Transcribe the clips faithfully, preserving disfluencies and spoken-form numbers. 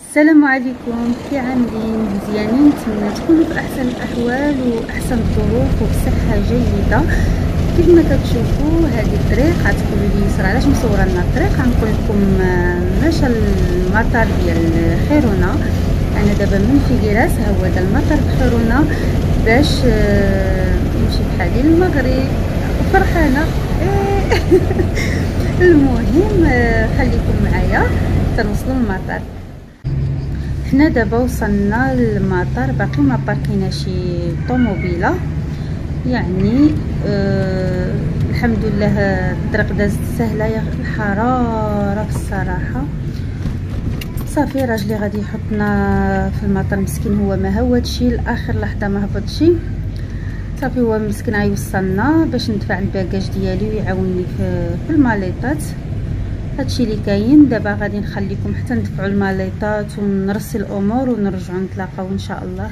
السلام عليكم، كي عاملين؟ مزيانين؟ نتمنى تكونوا في احسن الاحوال واحسن الظروف وبصحه جيده. كيف ما كتشوفوا هذه الطريق غتقولوا لي يسرا علاش مصوره لنا الطريق. غنقول لكم ماشى المطار ديال خيرونا. انا دابا من فيكيراس، ها هو هذا المطار خيرونا باش نمشي بحالي للمغرب وفرحانه. المهم خليكم معايا تنوصلوا للمطار. حنا دابا وصلنا للمطار، باقي ما باركينا شي طوموبيله يعني. آه الحمد لله الطريق دازت سهله. يا الحراره في الصراحه صافي. راجلي غادي يحطنا في المطار مسكين، هو ما هوتشي لاخر لحظه، ما هبطشي صافي. هو مسكين غيوصلنا باش ندفع الباكاج ديالي ويعاونني في, في الماليطات. هادشي اللي كاين. دابا غادي نخليكم حتى ندفعوا الماليطات ونرسل الامور ونرجعوا نتلاقاو ان شاء الله.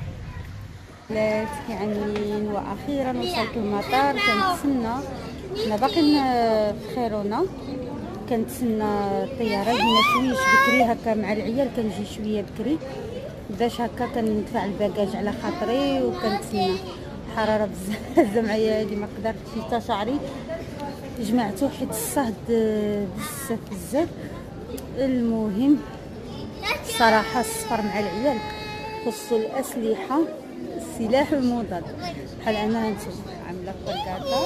كي عاملين؟ واخيرا وصلت المطار. كنتسنى، حنا باقيين في خيرونا، كنتسنى الطياره. جينا شويه بكري هكا مع العيال، كنجي شويه بكري باش هكا كندفع الباكاج على خاطري وكنتسنى. الحراره بزاف معايا هادي، ما قدرتش حتى شعري جمعته حيت الصهد بزاف بزاف. المهم صراحه السفر مع العيال خصو الاسلحه، السلاح المضاد. بحال انا هانتوما عامله فركاطه،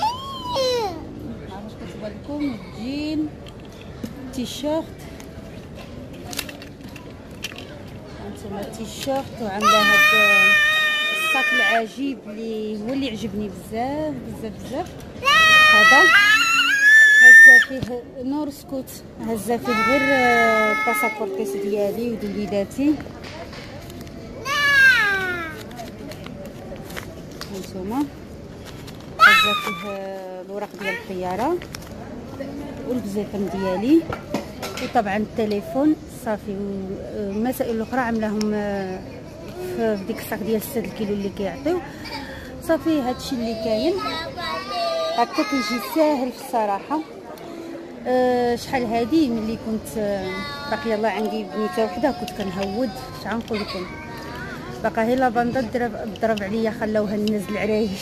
واش كتبان لكم؟ جين، تيشيرت، هانتوما تيشيرت، وعامله هاد الصاك العجيب اللي هو اللي عجبني بزاف بزاف بزاف. هذا هزا فيه نور سكوت، هزا فيه غير باسابورتيس ديالي وديال وليداتي. هانتوما هزا فيه الوراق ديال الطياره والبزيفن ديالي، وطبعا التليفون صافي. والمسائل الاخرى عاملاهم في ديك الصاك ديال ستة كيلو اللي كيعطيو. صافي هادشي اللي كاين هكا، كيجي ساهل في الصراحه. أه شحال هادي ملي كنت أه باقي يلاه عندي بنيته وحده كنت كنهود. اش غنقول لكم، باقا هي لافاندا ضرب ضرب عليا، خلاوها الناس العرايش.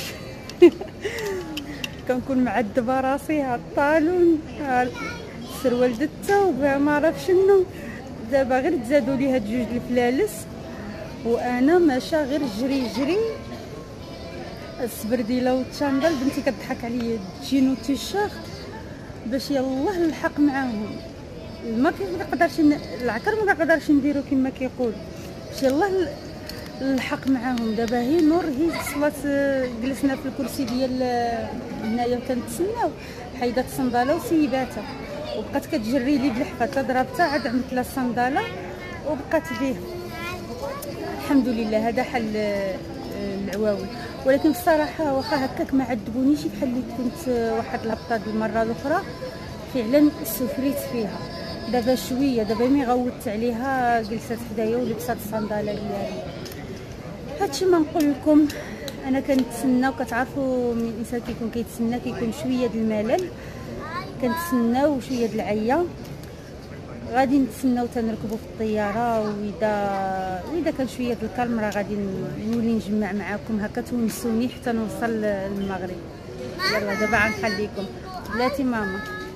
كنكون معذبه راسي، ها الطالون، ها السروال د الثوب، ما عرف شنو. دابا غير تزادوا لي هاد جوج الفلالس وانا ماشا غير جري جري. السبرديله والتشاندال بنتي كتضحك عليا، جينو تيشيرت باش يلاه نلحق معاهم. ما كنقدرش العكر، ما كنقدرش نديرو كما كيقول، باش يلاه نلحق معاهم. دابا هي نور هي وصلت، جلسنا في الكرسي ديال هنايا كنتسناو، حيدات الصنداله وسيباتها وبقات كتجري لي بالحفه، ضربتها عاد عملت لها الصنداله وبقات به. الحمد لله هذا حل العواول. ولكن الصراحه واخا هكاك ما عذبونيش بحال اللي كنت واحد الهبطه المره الاخرى، فعلا سفريت فيها. دابا شويه، دابا مي غوت عليها جلست حدايا ولبست الصنداله ديالي. هادشي ما نقول لكم. انا كنتسنى، وكتعرفوا من الانسان كيكون كيتسنى كيكون شويه د الملل، كنتسناو شويه د العيا. غادي نتسناو تنركبوا في الطياره، واذا واذا كان شويه د الكالم راه غادي نولي نجمع معاكم هكا تونسوني حتى نوصل للمغرب. يلا دابا غنخليكم بلاتي ماما.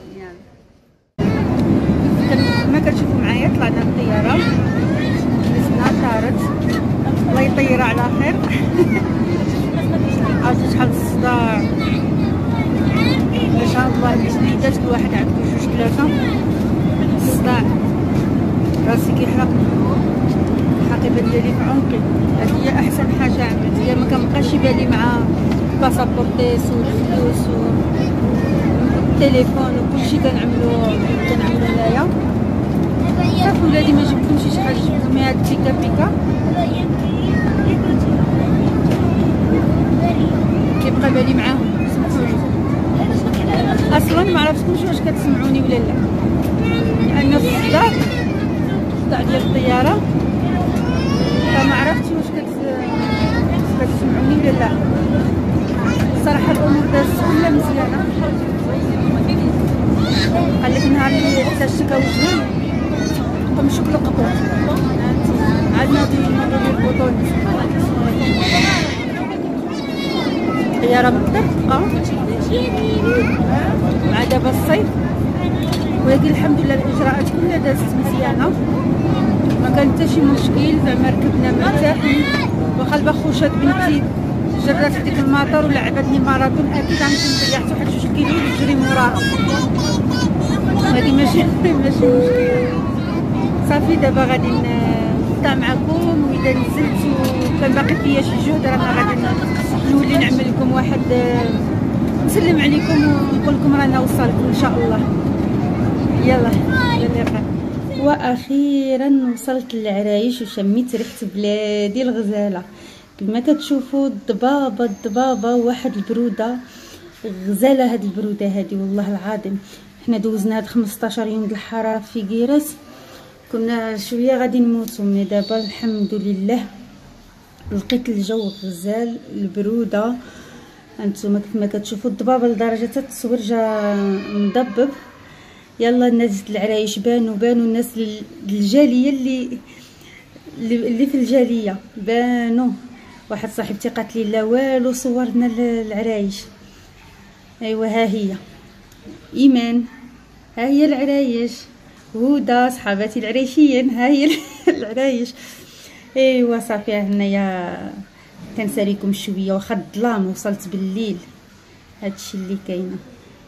يلا ما كتشوفوا معايا طلعنا الطياره، جلسنا طارت، الله يطيرها على خير. عرفتي شحال الصداع ما شاء الله. الجليدات كل واحد عنده جوج ثلاثه الصداع، راسي كيحرقني، الحقيبه ديالي في عنقي. هذه هي احسن حاجه عملت، هي ما كنبقاش يبالي مع الباسابورتيس والفلوس والتليفون وكلشي كنعملو كنعملو هنايا. صافي ولادي ما جبتلهمش شي حاجه، جبتلهم هاد بيكا بيكا كيبقى بالي معاهم. سمحولي اصلا ما عرفتكمش واش كتسمعوني ولا لا، لان الصداع الصداع ديال الطياره فما عرفتش واش كتسمعوني ولا لا. الصراحه الامور دازت كلها مزيانه. قال لك نهار اللي احتاجتك وجهي قم شكل القطوط عندنا ديال البطون هي راه مقدر تبقى مع دابا الصيف، ولكن الحمد لله الاجراءات كلها دازت مزيانه، ما كان حتى شي مشكل. زعما ركبنا مرتاحين، واخا البخوشات بنتي جرات في ديك المطار ولعبتني ماراثون، اكيد غنمشي نضيع حتى واحد جوج كيلو نجري موراها، هادي ماشي ماشي مشكل. صافي دابا غادي نقطع معكم، واذا نزلت وكان باقي فيا شي جهد رانا غادي نولي نعمل لكم واحد نسلم عليكم ونقول لكم رانا وصلت ان شاء الله. يلا الى اللقاء. واخيرا وصلت للعرايش وشميت ريحه بلادي الغزاله. كما كتشوفوا الضبابه الضبابه واحد البروده غزاله. هاد البروده هادي والله العظيم حنا دوزنا هاد خمسطاش يوم د الحراره في كيراس، كنا شويه غادي نموتوا، مي دابا الحمد لله لقيت الجو غزال البروده. هانتوما كما كتشوفوا الضبابه لدرجه حتى التصوير جا مضبب. يلا الناس د العرايش بانوا بانوا الناس الجاليه اللي اللي في الجاليه بانوا. واحد صاحبتي قالت لي لا والو صورنا العرايش. ايوا ها هي ايمان، ها هي العرايش. هدى صحاباتي العرايشيين، ها هي العرايش. ايوا صافي هنايا كنساليكم شويه واخا الظلام وصلت بالليل. هادشي اللي كاينه.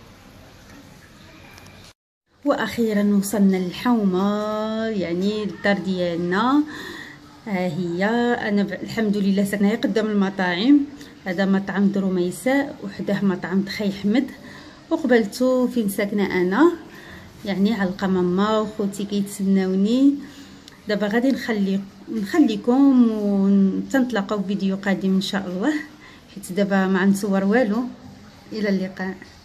واخيرا وصلنا للحومه يعني الدار ديالنا. ها هي انا الحمد لله ساكنه قدام المطاعم. هذا مطعم دروميساء وحده مطعم تخي حمد، وقبلتو فين ساكنه انا يعني علقه ماما وخوتي كيتسناوني. دابا غادي نخلي نخليكم ونتلاقاو في فيديو قادم ان شاء الله، حيت دابا ما نصور والو. الى اللقاء.